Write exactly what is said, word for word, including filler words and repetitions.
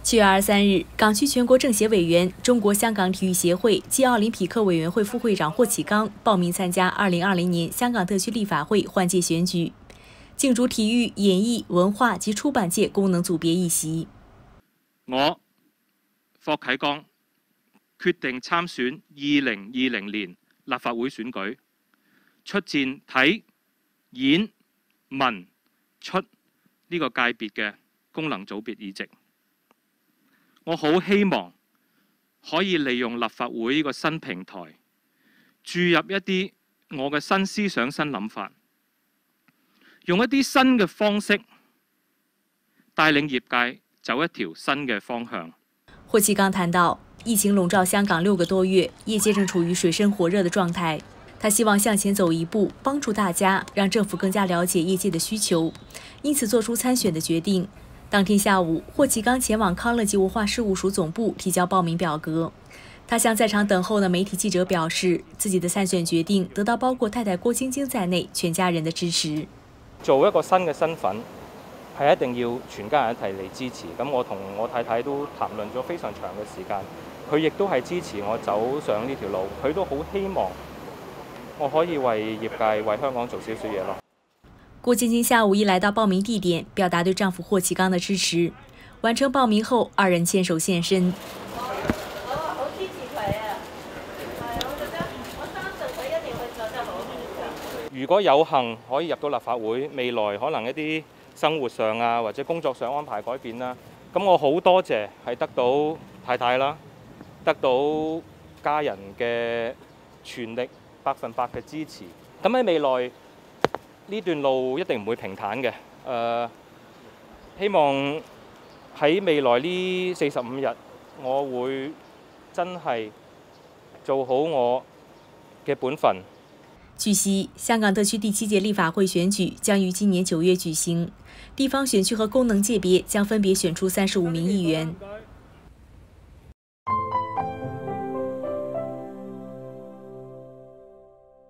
七月二十三日，港区全国政协委员、中国香港体育协会暨奥林匹克委员会副会长霍启刚报名参加二零二零年香港特区立法会换届选举，竞逐体育、演艺、文化及出版界功能組別一席。 我霍啟剛決定參選二零二零年立法會選舉，出戰體、演、文、出呢個界別嘅功能組別議席。我好希望可以利用立法會呢個新平台，注入一啲我嘅新思想、新諗法，用一啲新嘅方式帶領業界走一條新嘅方向。 霍啟剛談到，疫情籠罩香港六個多月，業界正處於水深火熱的狀態。他希望向前走一步，幫助大家，讓政府更加了解業界的需求，因此做出參選的決定。當天下午，霍啟剛前往康樂及文化事務署總部提交報名表格。他向在場等候的媒體記者表示，自己的參選決定得到包括太太郭晶晶在內全家人的支持。 做一個新嘅身份，係一定要全家人一齊嚟支持。咁我同我太太都談論咗非常長嘅時間，佢亦都係支持我走上呢條路，佢都好希望我可以為業界、為香港做少少嘢咯。 郭晶晶下午一來到報名地點，表達對丈夫霍啟剛的支持。完成報名後，二人牽手現身。 我好支持佢啊！係，我覺得我相信佢一定會做得好。 如果有幸可以入到立法會，未來可能一啲生活上啊或者工作上安排改變啦，咁我好多謝係得到太太啦，得到家人嘅全力百分百嘅支持。咁喺未來呢段路一定唔會平坦嘅，誒、呃，希望喺未來呢四十五日，我會真係做好我嘅本分。 據悉，香港特區第七屆立法會選舉將於今年九月舉行，地方選區和功能界別將分別選出三十五名議員。